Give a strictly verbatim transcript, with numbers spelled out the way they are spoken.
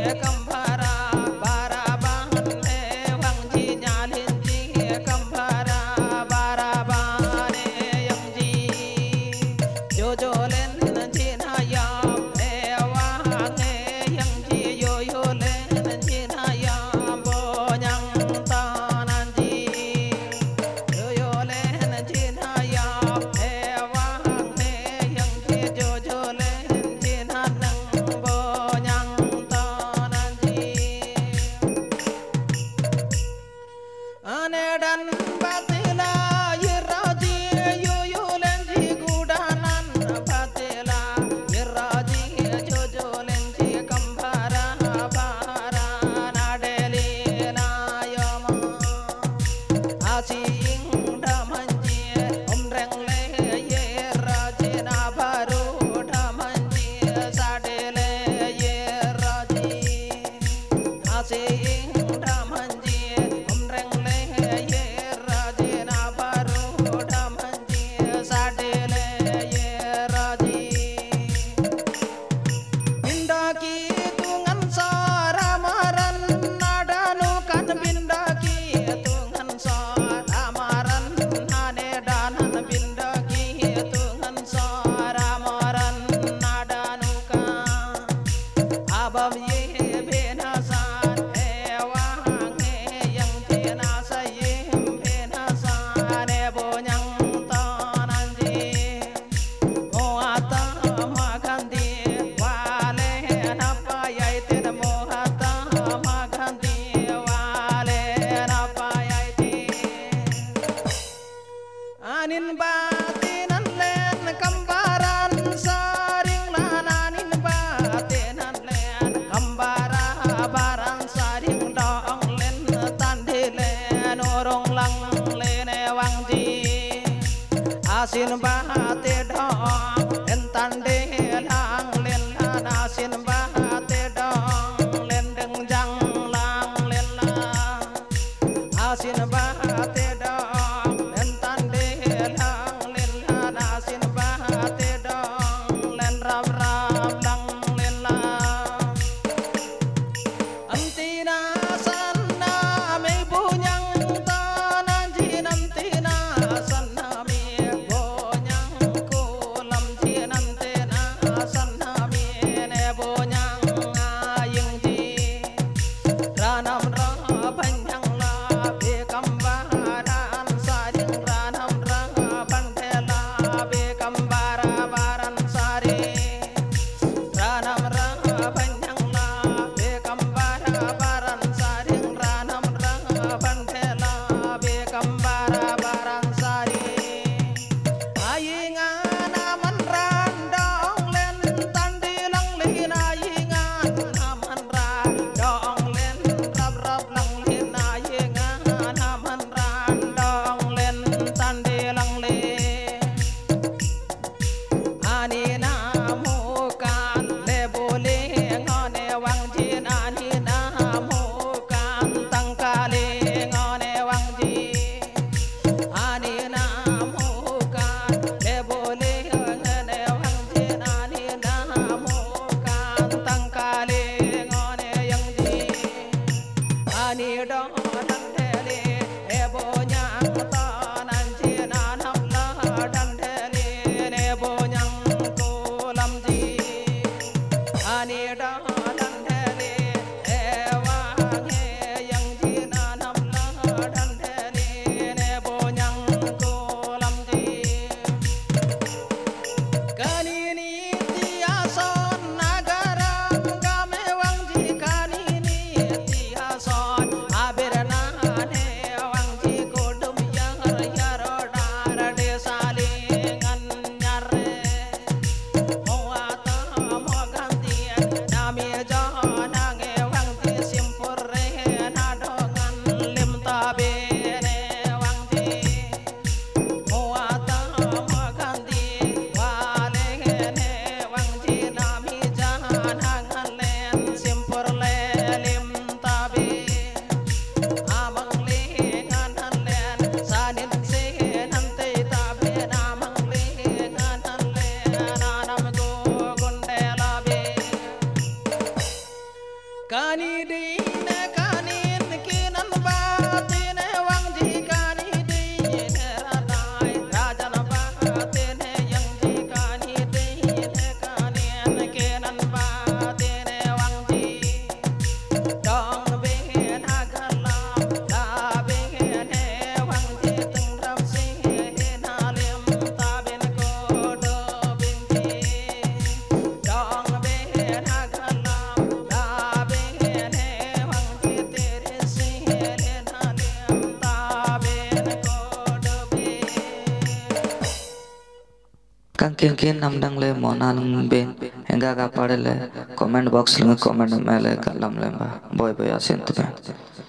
Asin bahate dong entan de lang len asin bahate dong kani di ne kani kinan ba te ne wang ji kani di ne radai raja na ba te ne yang ji kani di ne kani kinan ba te ne wang ji dong be na galam da be ne wang ji tung ram si na lem ta ben ko do bin ji dong be na galam da be ne wang ji tere si na lem ta ben ko do bin Kang kin kin nam dang le monan ben enga ga pare le comment box le comment mele kalam le ba boy boy asin tu